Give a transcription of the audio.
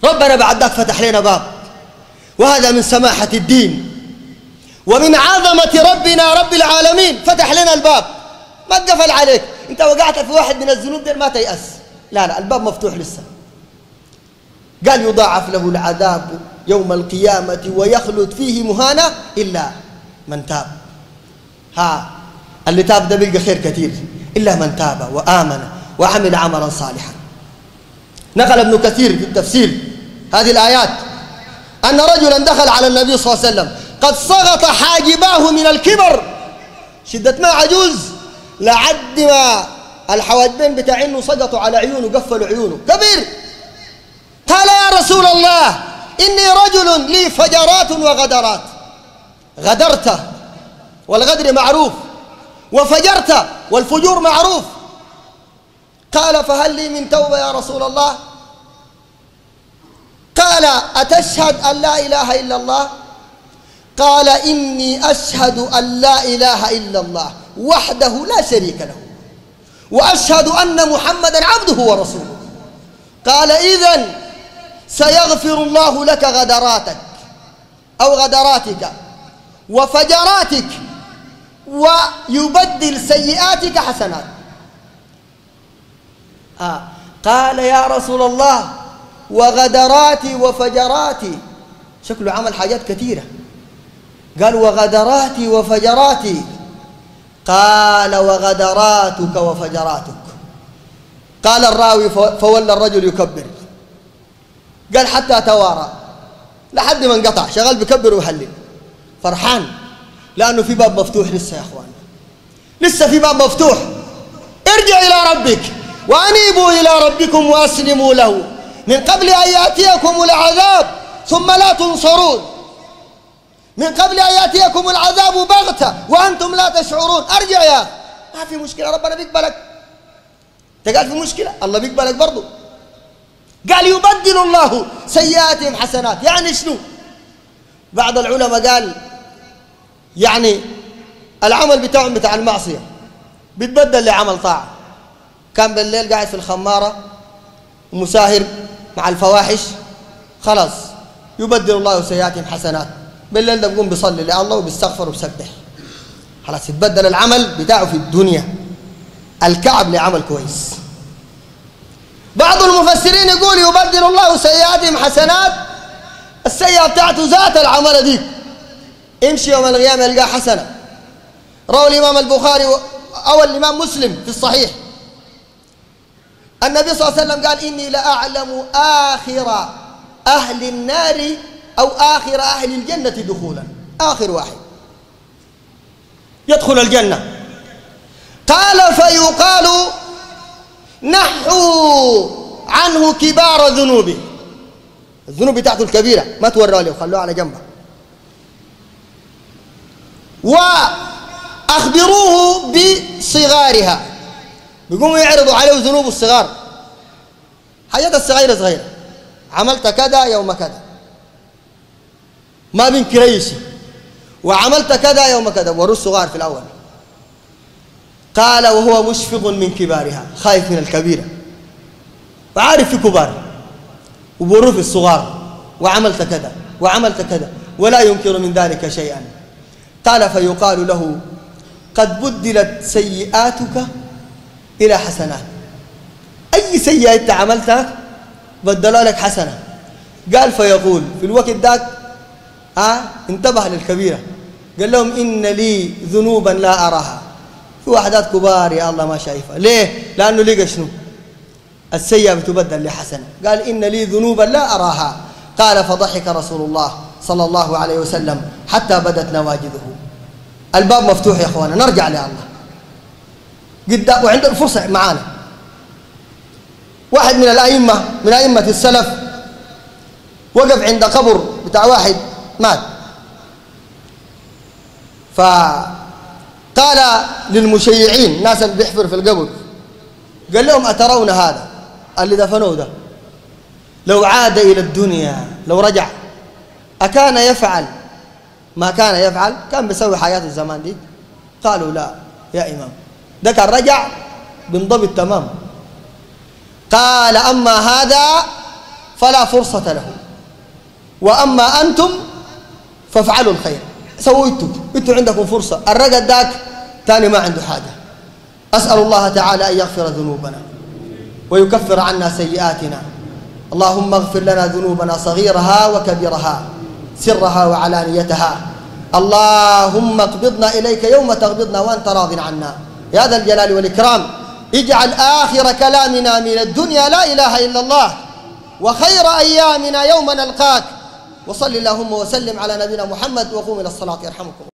ربنا بعد ذاك فتح لنا باب، وهذا من سماحة الدين ومن عظمة ربنا رب العالمين. فتح لنا الباب، ما اتقفل عليك. انت وقعت في واحد من الذنوب دي ما تيأس، لا الباب مفتوح لسه. قال يضاعف له العذاب يوم القيامة ويخلد فيه مهانة إلا من تاب. اللي تاب ده بيلقى خير كثير، إلا من تاب وآمن وعمل عملا صالحا. نقل ابن كثير في التفسير هذه الآيات أن رجلا دخل على النبي صلى الله عليه وسلم قد سقط حاجباه من الكبر، شدة ما عجوز لعد ما الحواجبين بتاعينه سقطوا على عيونه، قفلوا عيونه كبير. قال يا رسول الله إني رجل لي فجرات وغدرات. غدرت والغدر معروف، وفجرت والفجور معروف. قال فهل لي من توبة يا رسول الله؟ قال أتشهد أن لا إله إلا الله؟ قال إني أشهد أن لا إله إلا الله وحده لا شريك له، وأشهد أن محمدا عبده ورسوله. قال إذن سيغفر الله لك غدراتك أو غدراتك وفجراتك ويبدل سيئاتك حسنات. قال يا رسول الله وغدراتي وفجراتي، شكله عمل حاجات كثيرة. قال وغدراتي وفجراتي. قال وغدراتك وفجراتك. قال الراوي فولى الرجل يكبر، قال حتى توارى، لحد ما انقطع شغال بكبر ويهلل فرحان، لأنه في باب مفتوح لسه يا أخوان، لسه في باب مفتوح. ارجع إلى ربك وأنيبوا إلى ربكم وأسلموا له من قبل أن يأتيكم العذاب ثم لا تنصرون، من قبل أن يأتيكم العذاب بغتة وأنتم لا تشعرون. أرجع يا، ما في مشكلة، ربنا بيقبلك. تقال في مشكلة، الله بيقبلك برضو. قال يبدل الله سيئاتهم حسنات. يعني شنو؟ بعض العلماء قال يعني العمل بتاعهم بتاع المعصية بيتبدل لعمل طاعة. كان بالليل قاعد في الخمارة ومساهر مع الفواحش، خلاص يبدل الله سيئاتهم حسنات. بالليل ده بيقوم بيصلي لله وبيستغفر وبيسبح، خلاص يتبدل العمل بتاعه في الدنيا الكعب لعمل كويس. بعض المفسرين يقول يبدل الله سيئاتهم حسنات، السيئة بتاعته ذات العمل دي امشي يوم القيامة يلقى حسنة. روى الإمام البخاري أو الإمام مسلم في الصحيح النبي صلى الله عليه وسلم قال إني لأعلم آخر أهل النار أو آخر أهل الجنة دخولا، آخر واحد يدخل الجنة. قال فيقال نحوا عنه كبار ذنوبه، الذنوب بتاعته الكبيرة ما توروا له، خلوها على جنبه، وأخبروه بصغارها، بيقوموا يعرضوا عليه ذنوب الصغار، حاجات الصغيرة صغيرة، عملت كذا يوم كذا ما بينكر أي شيء، وعملت كذا يوم كذا، وروا الصغار في الأول. قال وهو مشفق من كبارها، خايف من الكبيرة وعارف في كبار، وبوروا في الصغار، وعملت كذا وعملت كذا ولا ينكر من ذلك شيئا. قال فيقال له قد بدلت سيئاتك إلى حسنات، أي سيئة أنت عملتها بدلوا لك حسنة. قال فيقول في الوقت ذاك انتبه للكبيرة، قال لهم إن لي ذنوبا لا أراها، في وحدات كبار يا الله ما شايفها. ليه؟ لأنه لقى شنو؟ السيئة بتبدل لحسنة. قال إن لي ذنوبا لا أراها. قال فضحك رسول الله صلى الله عليه وسلم حتى بدت نواجذه. الباب مفتوح يا أخوانا، نرجع لله قدام وعندنا فرصة معانا. واحد من الأئمة من أئمة السلف وقف عند قبر بتاع واحد مات، فقال للمشيعين الناس اللي بيحفروا في القبر، قال لهم أترون هذا اللي دفنوه ده لو عاد إلى الدنيا لو رجع أكان يفعل ما كان يفعل؟ كان بيسوي حياة الزمان دي؟ قالوا لا يا إمام، ده كان رجع بانضبط تمام. قال أما هذا فلا فرصة له. وأما أنتم فافعلوا الخير. سويتوا انتوا عندكم فرصة، الرجل ذاك تاني ما عنده حاجة. أسأل الله تعالى أن يغفر ذنوبنا ويكفر عنا سيئاتنا. اللهم اغفر لنا ذنوبنا صغيرها وكبيرها، سرها وعلانيتها. اللهم اقبضنا إليك يوم تقبضنا وأنت راض عنا يا ذا الجلال والإكرام. اجعل آخر كلامنا من الدنيا لا إله إلا الله، وخير أيامنا يوم نلقاك. وصل اللهم وسلم على نبينا محمد، وقوم إلى الصلاة يرحمكم.